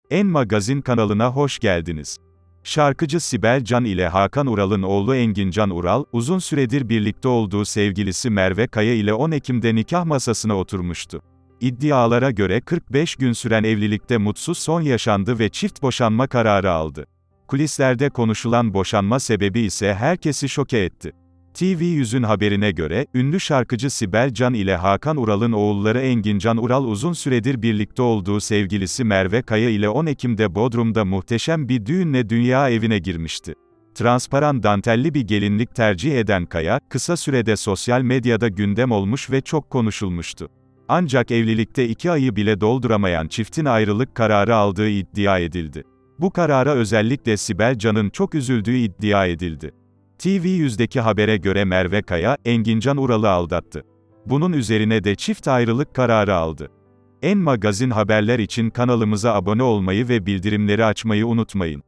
En Magazin kanalına hoş geldiniz. Şarkıcı Sibel Can ile Hakan Ural'ın oğlu Engin Can Ural, uzun süredir birlikte olduğu sevgilisi Merve Kaya ile 10 Ekim'de nikah masasına oturmuştu. İddialara göre 45 gün süren evlilikte mutsuz son yaşandı ve çift boşanma kararı aldı. Kulislerde konuşulan boşanma sebebi ise herkesi şoke etti. TV100'ün haberine göre, ünlü şarkıcı Sibel Can ile Hakan Ural'ın oğulları Engin Can Ural uzun süredir birlikte olduğu sevgilisi Merve Kaya ile 10 Ekim'de Bodrum'da muhteşem bir düğünle dünya evine girmişti. Transparan dantelli bir gelinlik tercih eden Kaya, kısa sürede sosyal medyada gündem olmuş ve çok konuşulmuştu. Ancak evlilikte 2 ayı bile dolduramayan çiftin ayrılık kararı aldığı iddia edildi. Bu karara özellikle Sibel Can'ın çok üzüldüğü iddia edildi. TV100'deki habere göre Merve Kaya, Engin Can Ural'ı aldattı. Bunun üzerine de çift ayrılık kararı aldı. En Magazin haberler için kanalımıza abone olmayı ve bildirimleri açmayı unutmayın.